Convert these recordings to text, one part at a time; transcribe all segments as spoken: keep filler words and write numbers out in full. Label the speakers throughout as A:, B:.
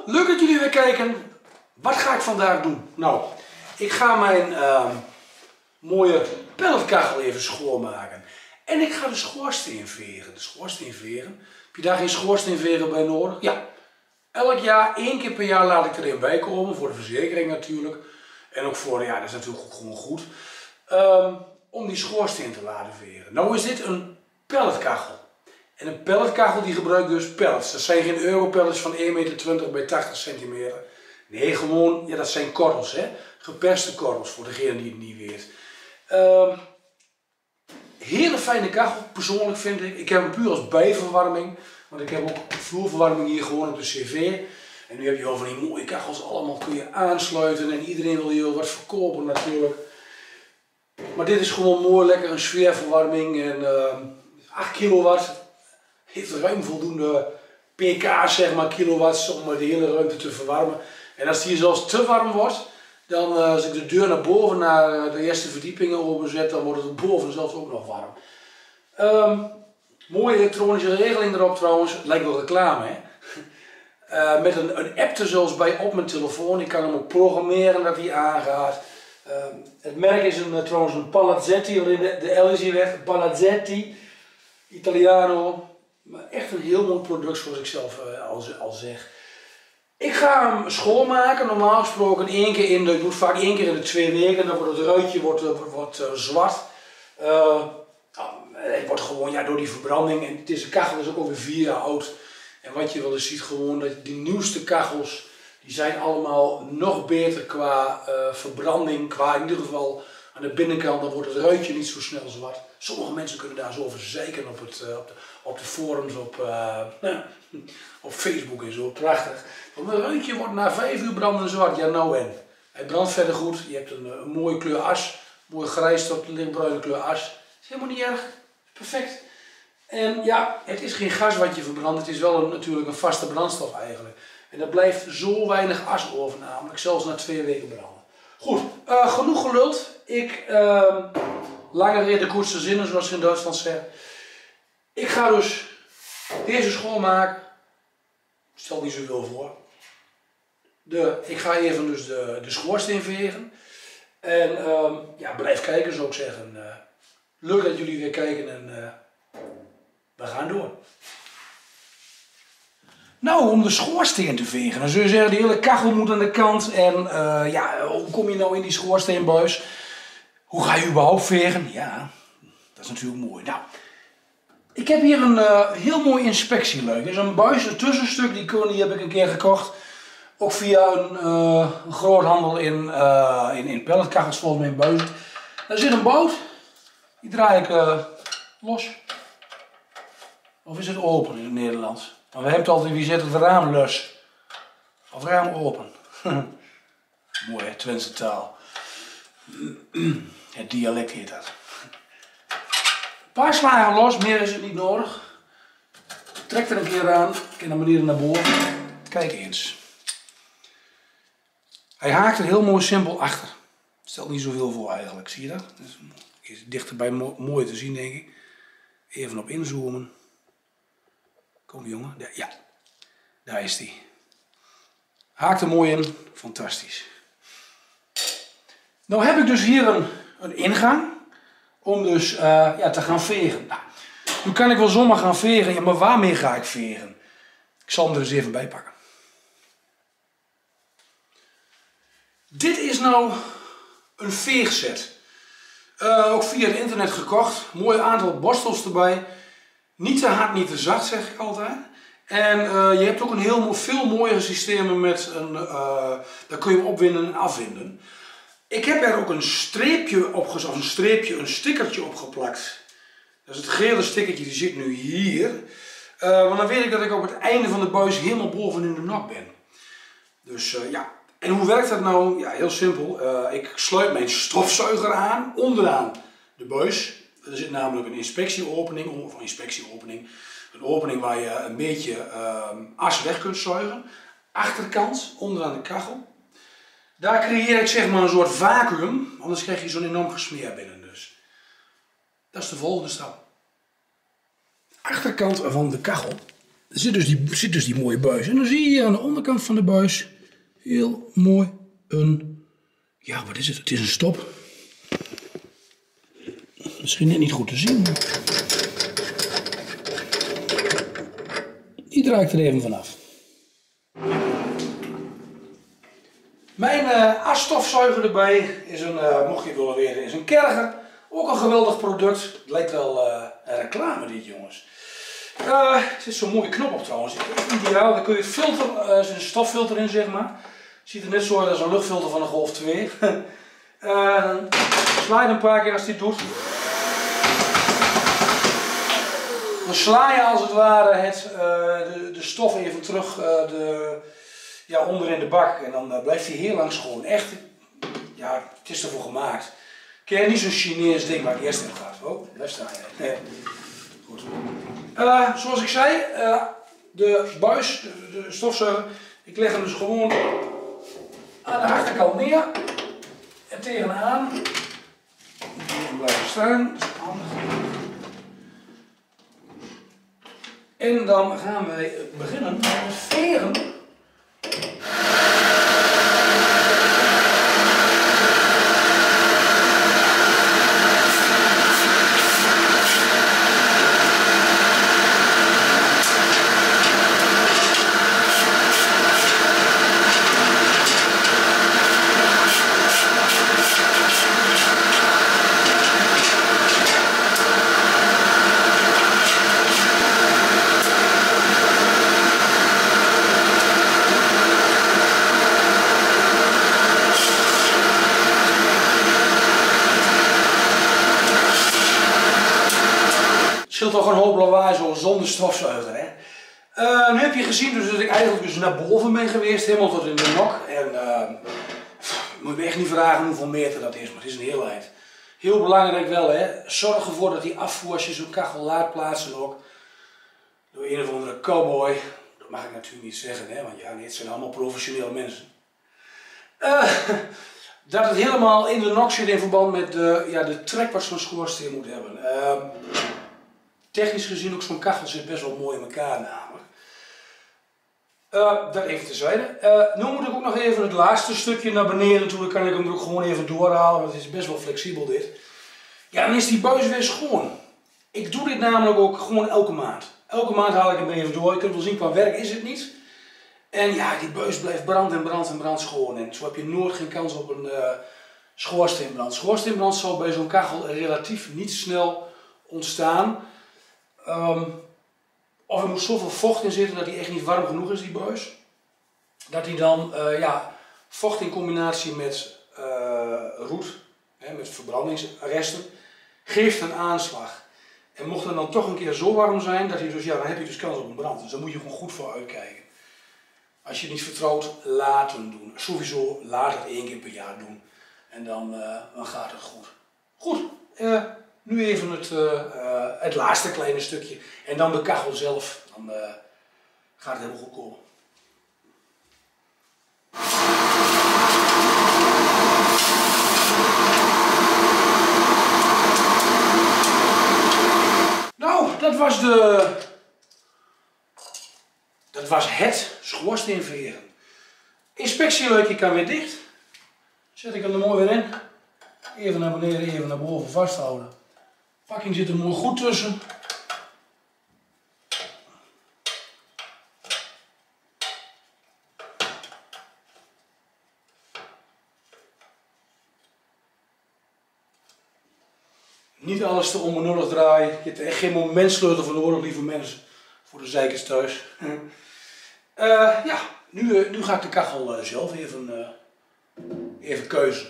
A: leuk dat jullie weer kijken. Wat ga ik vandaag doen? Nou, ik ga mijn uh, mooie pelletkachel even schoonmaken. En ik ga de schoorsteen vegen. De schoorsteen vegen. Heb je daar geen schoorsteenveger bij nodig? Ja. Elk jaar, één keer per jaar laat ik erin bij komen. Voor de verzekering natuurlijk. En ook voor, ja, dat is natuurlijk ook gewoon goed. Um, om die schoorsteen te laten vegen. Nou is dit een pelletkachel. En een pelletkachel die gebruikt dus pellets. Dat zijn geen europellets van één meter twintig bij tachtig centimeter. Nee, gewoon, ja, dat zijn korrels, hè. Geperste korrels, voor degene die het niet weet. Um, hele fijne kachel, persoonlijk vind ik. Ik heb hem puur als bijverwarming. Want ik heb ook vloerverwarming hier gewoon op de cv. En nu heb je al van die mooie kachels, allemaal kun je aansluiten. En iedereen wil hier wat verkopen natuurlijk. Maar dit is gewoon mooi, lekker een sfeerverwarming. En uh, acht kilowatt. Heeft ruim voldoende pk, zeg maar, kilowatts om de hele ruimte te verwarmen. En als die zelfs te warm wordt, dan uh, als ik de deur naar boven, naar de eerste verdiepingen openzet, dan wordt het boven zelfs ook nog warm. Um, mooie elektronische regeling erop trouwens, het lijkt wel reclame, hè. Uh, met een, een app er zelfs bij op mijn telefoon, ik kan hem ook programmeren dat hij aangaat. Uh, het merk is een, uh, trouwens een Palazzetti, alleen de, de L is hier weg, Palazzetti, Italiano. Maar echt een heel mooi product zoals ik zelf uh, al, al zeg. Ik ga hem schoonmaken, normaal gesproken één keer in de, ik doe het vaak één keer in de twee weken, dan wordt het ruitje wordt, wordt, wordt, uh, zwart. Uh, oh, het wordt gewoon, ja, door die verbranding, en deze kachel is ook alweer vier jaar oud. En wat je wel eens ziet gewoon, dat die nieuwste kachels, die zijn allemaal nog beter qua uh, verbranding, qua in ieder geval aan de binnenkant, dan wordt het ruitje niet zo snel zwart. Sommige mensen kunnen daar zo over zeiken op, het, uh, op, de, op de forums, op, uh, nou, op Facebook en zo, prachtig. Want mijn ruitje wordt na vijf uur brandend zwart, ja nou en. Hij brandt verder goed, je hebt een, een mooie kleur as, mooi grijs tot lichtbruine kleur as. Is helemaal niet erg, perfect. En ja, het is geen gas wat je verbrandt, het is wel een, natuurlijk een vaste brandstof eigenlijk. En er blijft zo weinig as over, namelijk zelfs na twee weken branden. Goed, uh, genoeg geluld. Ik, uh, lange reden korte zinnen zoals ze in Duitsland zeggen. Ik ga dus deze schoonmaken. Stel niet zoveel voor. De, ik ga even dus de, de schoorsteen vegen. En uh, ja, blijf kijken zou ik zeggen. Uh, leuk dat jullie weer kijken en uh, we gaan door. Nou, om de schoorsteen te vegen, dan zul je zeggen, de hele kachel moet aan de kant. En uh, ja, hoe kom je nou in die schoorsteenbuis? Hoe ga je überhaupt vegen? Ja, dat is natuurlijk mooi. Nou, ik heb hier een uh, heel mooi inspectieluik. Er is een buis, een tussenstuk, die, die heb ik een keer gekocht. Ook via een, uh, een groothandel in, uh, in, in pelletkachels, volgens mij in buizen. Daar zit een bout, die draai ik uh, los. Of is het open in het Nederlands? Maar we hebben het altijd, wie zet het raam los? Of raam open. Mooi, hè, Twentse taal. Het dialect heet dat. Een paar slagen los, meer is het niet nodig. Trek er een keer aan, en dan beneden naar boven. Kijk eens. Hij haakt er heel mooi simpel achter. Stelt niet zoveel voor eigenlijk, zie je dat? Dat is dichterbij mo mooi te zien, denk ik. Even op inzoomen. Kom jongen, ja, daar is die. Haakt er mooi in, fantastisch. Nou heb ik dus hier een, een ingang om dus uh, ja, te gaan vegen. Nou, nu kan ik wel zomaar gaan vegen, ja, maar waarmee ga ik vegen? Ik zal hem er eens even bij pakken. Dit is nou een veegset. Uh, ook via het internet gekocht. Mooi aantal borstels erbij. Niet te hard, niet te zacht, zeg ik altijd. En uh, je hebt ook een heel veel mooiere systemen met een, uh, daar kun je hem opwinden en afwinden. Ik heb er ook een streepje op gezet, of een streepje, een stickertje op geplakt. Dat is het gele stickertje, die zit nu hier. Uh, want dan weet ik dat ik op het einde van de buis helemaal boven in de nok ben. Dus uh, ja, en hoe werkt dat nou? Ja, heel simpel. Uh, ik sluit mijn stofzuiger aan, onderaan de buis. Er zit namelijk een inspectieopening, of een inspectieopening, een opening waar je een beetje uh, as weg kunt zuigen. Achterkant, onderaan de kachel. Daar creëer ik zeg maar een soort vacuüm, anders krijg je zo'n enorm gesmeer binnen dus. Dat is de volgende stap. Achterkant van de kachel er zit dus, die, zit dus die mooie buis. En dan zie je hier aan de onderkant van de buis heel mooi een, ja wat is het, het is een stop. Misschien net niet goed te zien. Die draai ik er even vanaf. Mijn uh, asstofzuiger erbij is een, uh, mocht je willen weten, is een Kerger. Ook een geweldig product. Het lijkt wel uh, een reclame dit jongens. Uh, er zit zo'n mooie knop op trouwens. Ideaal, daar kun je het filter, uh, er zit een stoffilter in zeg maar. Ziet er net zo uit als een luchtfilter van een Golf twee. uh, sla je een paar keer als dit doet. Dan sla je als het ware het, uh, de, de stof even terug uh, de, ja, onder in de bak. En dan uh, blijft hij heel lang schoon. Echt, ja, het is ervoor gemaakt. Ken je niet zo'n Chinees ding waar ik eerst in gaat? Oh, daar sta je. Nee. Goed. Uh, zoals ik zei, uh, de buis, de, de stofzuiger, ik leg hem dus gewoon aan de achterkant neer. En tegenaan. Even blijven staan. Dat is handig. En dan gaan wij beginnen met het veren. Het scheelt toch een hoop lawaai zo zonder stofzuiger. Hè? Uh, nu heb je gezien dus dat ik eigenlijk dus naar boven ben geweest, helemaal tot in de nok. En uh, moet je me echt niet vragen hoeveel meter dat is, maar het is een heel eind. Heel belangrijk wel, hè? Zorg ervoor dat die afvoer, als je zo'n kachel laat plaatsen ook, door een of andere cowboy, dat mag ik natuurlijk niet zeggen, hè? Want ja, nee, het zijn allemaal professionele mensen. Uh, dat het helemaal in de nok zit in verband met de, ja, de trek wat zo'n schoorsteen moet hebben. Uh, technisch gezien ook zo'n kachel zit best wel mooi in elkaar namelijk. Uh, dat even terzijde. Uh, nu moet ik ook nog even het laatste stukje naar beneden toe, dan kan ik hem er ook gewoon even doorhalen, want het is best wel flexibel dit. Ja, dan is die buis weer schoon. Ik doe dit namelijk ook gewoon elke maand. Elke maand haal ik hem even door. Je kunt wel zien, qua werk is het niet. En ja, die buis blijft brand en brand en brand schoon. En zo heb je nooit geen kans op een uh, schoorsteenbrand. Schoorsteenbrand zal bij zo'n kachel relatief niet snel ontstaan. Um, of er moet zoveel vocht in zitten dat hij echt niet warm genoeg is, die buis. Dat hij dan, uh, ja, vocht in combinatie met uh, roet, hè, met verbrandingsresten, geeft een aanslag. En mocht het dan toch een keer zo warm zijn, dat hij dus, ja, dan heb je dus kans op een brand. Dus daar moet je gewoon goed voor uitkijken. Als je het niet vertrouwt, laten doen. Sowieso laat het één keer per jaar doen. En dan, uh, dan gaat het goed. Goed, uh, nu even het, uh, uh, het laatste kleine stukje. En dan de kachel zelf. Dan uh, gaat het helemaal goed komen. Nou, dat was de... Dat was het schoorsteenveren. Inspectieluikje kan weer dicht. Zet ik hem er mooi weer in. Even naar beneden, even naar boven vasthouden. Pakking zit er mooi goed tussen. Niet alles te onbenullig draaien. Je hebt er echt geen momentsleutel voor nodig, lieve mensen. Voor de zeikers thuis. Uh, ja, nu, uh, nu ga ik de kachel uh, zelf even, uh, even keuzen.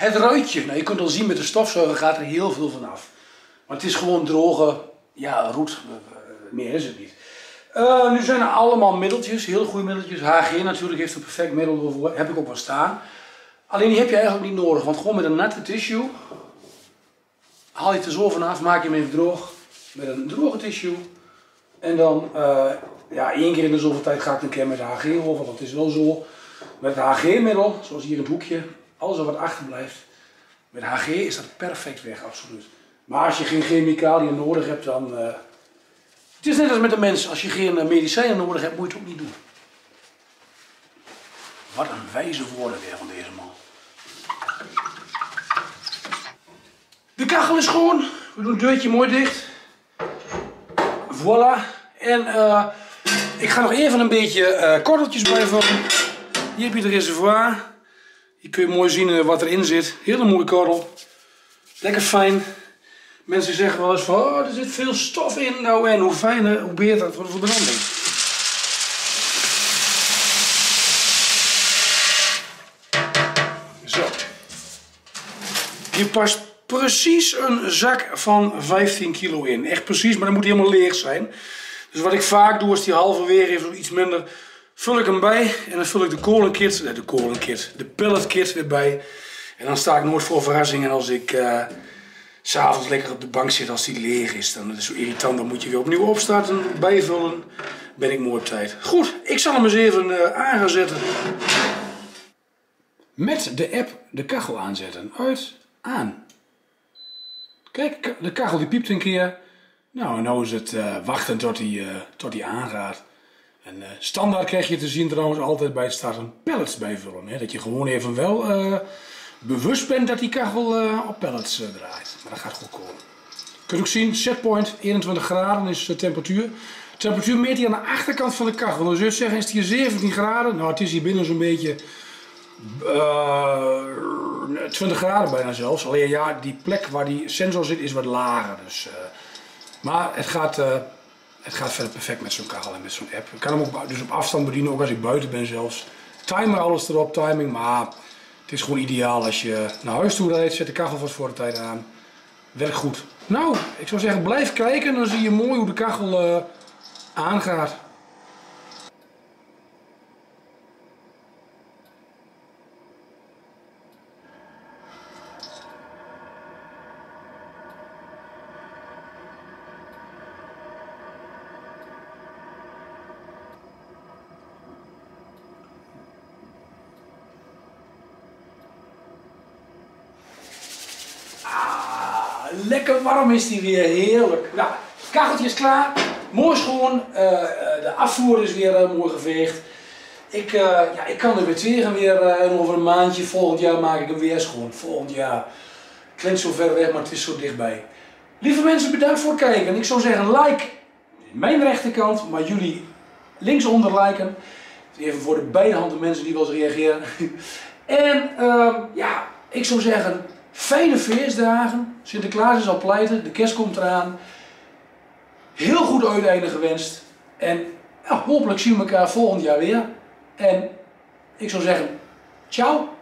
A: Het ruitje, nou, je kunt al zien met de stofzuiger gaat er heel veel van af. Maar het is gewoon droge, ja, roet, meer is het niet. Uh, nu zijn er allemaal middeltjes, heel goede middeltjes. H G natuurlijk heeft een perfect middel voor, heb ik ook wel staan. Alleen die heb je eigenlijk niet nodig, want gewoon met een natte tissue haal je het er zo vanaf, maak je hem even droog met een droge tissue. En dan, uh, ja, één keer in de zoveel tijd ga ik een keer met de H G over, want het is wel zo. Met het H G-middel, zoals hier in het hoekje, alles wat achterblijft, met H G is dat perfect weg, absoluut. Maar als je geen chemicaliën nodig hebt, dan... Uh, het is net als met de mens, als je geen medicijnen nodig hebt, moet je het ook niet doen. Wat een wijze woorden weer van deze man. De kachel is schoon, we doen het deurtje mooi dicht. Voilà. En uh, ik ga nog even een beetje uh, korreltjes bijvullen. Hier heb je de reservoir. Hier kun je mooi zien uh, wat erin zit. Hele mooie korrel. Lekker fijn. Mensen zeggen wel eens van, oh, er zit veel stof in. Nou, en hoe fijner, hoe beter het wordt voor de branding. Zo. Hier past precies een zak van vijftien kilo in. Echt precies, maar dan moet hij helemaal leeg zijn. Dus wat ik vaak doe, is die halverwege even iets minder, vul ik hem bij. En dan vul ik de kolenkit, de kolenkit, de pelletkit weer bij. En dan sta ik nooit voor verrassingen als ik uh, s'avonds lekker op de bank zit als die leeg is. Dan is het zo irritant, dan moet je weer opnieuw opstarten, bijvullen. Ben ik mooi op tijd. Goed, ik zal hem eens even uh, aan gaan zetten. Met de app de kachel aanzetten. Uit, aan. Kijk, de kachel die piept een keer. Nou, en nu is het uh, wachten tot hij uh, tot hij aangaat. En uh, standaard krijg je te zien trouwens altijd bij het starten pellets bijvullen. Hè? Dat je gewoon even wel uh, bewust bent dat die kachel uh, op pellets uh, draait. Maar dat gaat goed komen. Je kunt ook zien, setpoint eenentwintig graden is de temperatuur. De temperatuur meet hij aan de achterkant van de kachel. Dan zul je zeggen, is het hier zeventien graden? Nou, het is hier binnen zo'n beetje uh, twintig graden bijna zelfs. Alleen ja, die plek waar die sensor zit is wat lager. Dus, uh, maar het gaat, uh, het gaat verder perfect met zo'n kachel en met zo'n app. Ik kan hem ook dus op afstand bedienen, ook als ik buiten ben zelfs. Timer, alles erop, timing. Maar het is gewoon ideaal als je naar huis toe rijdt. Zet de kachel vast voor de tijd aan. Werkt goed. Nou, ik zou zeggen, blijf kijken. Dan zie je mooi hoe de kachel uh, aangaat. Lekker warm is die weer, heerlijk. Nou, het kacheltje is klaar, mooi schoon, uh, de afvoer is weer uh, mooi geveegd. Ik, uh, ja, ik kan er weer tegen weer uh, over een maandje, volgend jaar maak ik hem weer schoon. Volgend jaar, klinkt zo ver weg, maar het is zo dichtbij. Lieve mensen, bedankt voor het kijken. Ik zou zeggen, like mijn rechterkant, maar jullie linksonder liken. Even voor de beide handen mensen die wel eens reageren. En uh, ja, ik zou zeggen, fijne feestdagen. Sinterklaas is al pleiten, de kerst komt eraan. Heel goed uiteinde gewenst. En ja, hopelijk zien we elkaar volgend jaar weer. En ik zou zeggen, ciao.